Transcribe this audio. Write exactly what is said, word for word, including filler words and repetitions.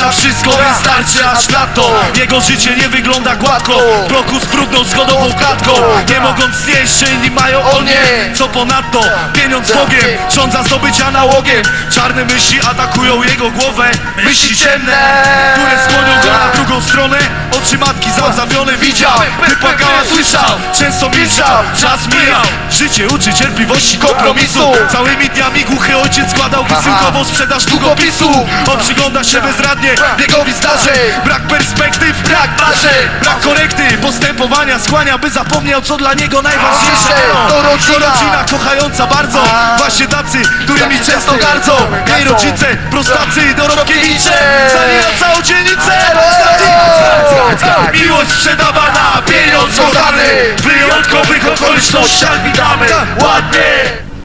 na wszystko wystarczy aż na to. Jego życie nie wygląda gładko, w bloku z brudną zgodową klatką. Nie mogąc znieść, że inni mają on nie. Co ponadto, pieniądz Bogiem, rządza zdobycia nałogiem. Czarne myśli atakują jego głowę, myśli ciemne, które skłonią go na drugą stronę. Oczy matki zazawione widział, by płakała, słyszał, często milczał. Czas mijał, życie uczy cierpliwości, kompromisu. Całymi dniami głuchy ojciec składał wysyłkową sprzedaż długopisu. On przygląda się bezradnie biegowi zdarzeń. Brak perspektyw, brak marzeń, brak korekty postępowania skłania, by zapomniał, co dla niego najważniejsze. To rodzina, rodzina kochająca bardzo, właśnie tacy, którymi często gardzą. Jej rodzice, prostacy, dorobkiewicze, zalija całą dzielnicę. Miłość sprzedawana, pieniądz oddany, w wyjątkowych okolicznościach witamy ładnie.